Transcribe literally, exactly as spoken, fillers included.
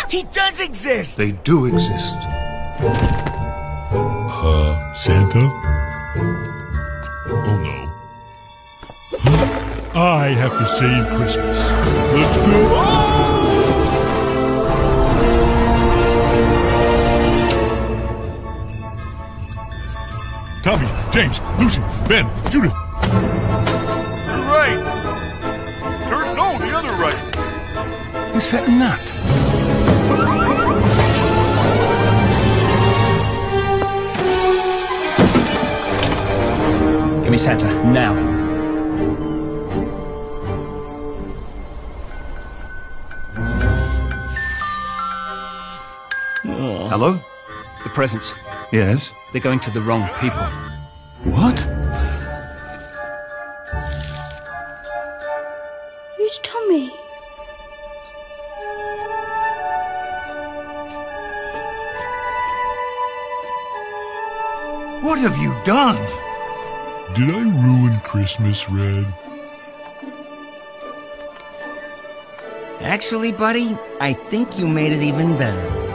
He does exist! They do exist. Uh, Santa? Oh no. I have to save Christmas. Let's go! Tommy, James, Lucy, Ben, Judith. You're right. Turn, no, the other right. Who's that nut? Give me Santa, now. Hello? The presents. Yes? They're going to the wrong people. What? Who's Tommy? What have you done? Did I ruin Christmas, Red? Actually, buddy, I think you made it even better.